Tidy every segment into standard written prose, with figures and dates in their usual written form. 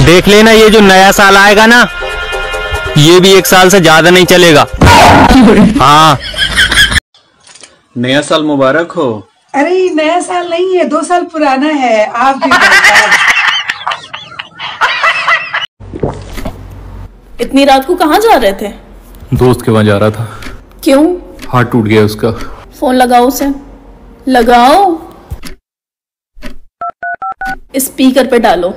देख लेना, ये जो नया साल आएगा ना, ये भी 1 साल से ज्यादा नहीं चलेगा। हाँ, नया साल मुबारक हो। अरे ये नया साल नहीं है, 2 साल पुराना है। आप भी इतनी रात को कहाँ जा रहे थे? दोस्त के वहां जा रहा था। क्यों? हाथ टूट गया उसका। फोन लगाओ उसे, लगाओ, स्पीकर पे डालो।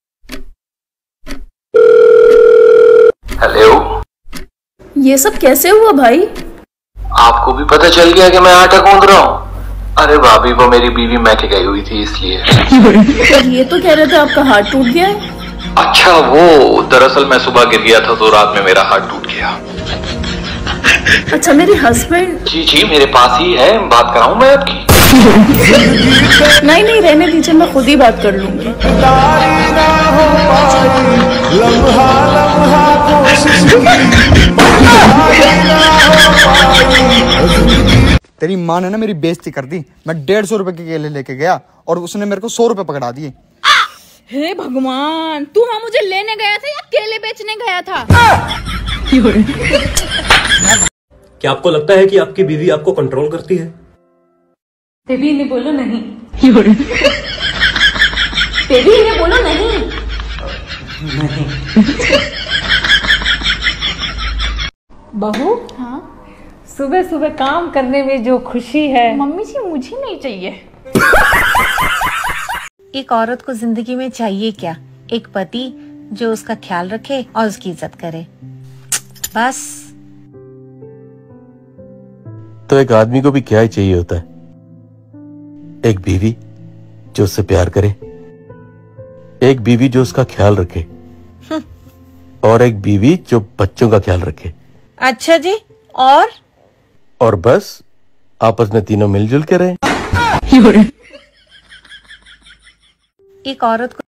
हेलो, ये सब कैसे हुआ भाई? आपको भी पता चल गया कि मैं आटा गूंद रहा हूँ? अरे भाभी, वो मेरी बीवी मैके गई हुई थी इसलिए। ये तो कह रहे थे आपका हाथ टूट गया है। अच्छा, वो दरअसल मैं सुबह गिर गया था तो रात में मेरा हाथ टूट गया। अच्छा, मेरे हस्बैंड? जी जी, मेरे पास ही है, बात कराऊं मैं आपकी? नहीं नहीं, रहने दीजिए, मैं खुद ही बात कर लूंगी। तेरी माँ ने ना मेरी बेइज्जती कर दी। मैं 150 रुपए के केले लेके गया और उसने मेरे को 100 रुपए पकड़ा दिए। हे भगवान, तू वहाँ मुझे लेने गया था या केले बेचने गया था? क्या आपको लगता है कि आपकी बीवी आपको कंट्रोल करती है? बेबी ने बोलो नहीं। बेबी ने बोलो नहीं। बहू, हाँ, सुबह सुबह काम करने में जो खुशी है, मम्मी जी मुझे नहीं चाहिए। एक औरत को जिंदगी में चाहिए क्या? एक पति जो उसका ख्याल रखे और उसकी इज्जत करे, बस। तो एक आदमी को भी क्या ही चाहिए होता है? एक बीवी जो उससे प्यार करे, एक बीवी जो उसका ख्याल रखे, और एक बीवी जो बच्चों का ख्याल रखे। अच्छा जी, और बस आपस में तीनों मिलजुल के रहे। एक औरत को